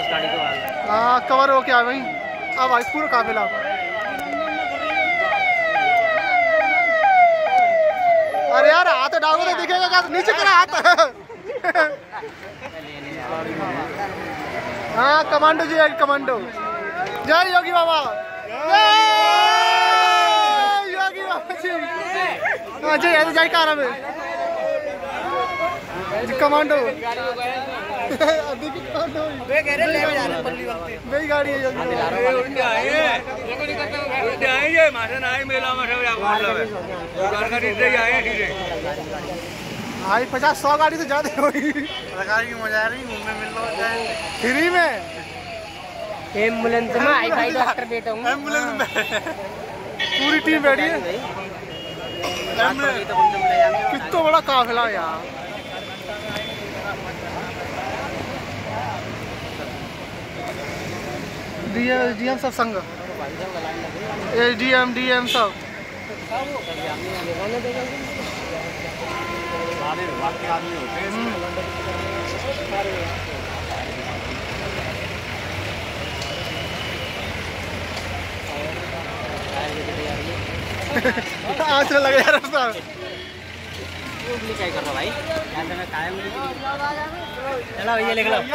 उस गाड़ी को। हाँ कवर हो क्या भाई। अब भाई पूरा काफिला। अरे यार हाथ डालो तो दिखेगा क्या, नीचे करा हाथ। हाँ कमांडो जी, कमांडो। जय योगी बाबा, जय योगी बाबा जी। हाँ जय जय कार में कमांडो। वही गाड़ी है योगी भाई। 50-100 गाड़ी तो ज्यादा होगी। मजा रही घूमने मिल रहा है फ्री में। एम्बुलेंस में आई भाई डॉक्टर बेटा हूँ। एम्बुलेंस में पूरी टीम बैठी है। कितना बड़ा काफिला यार। डीएम सब संग, एसडीएम डीएम सब। आँच लग यार उसका। भाई चलो ये लिख लो।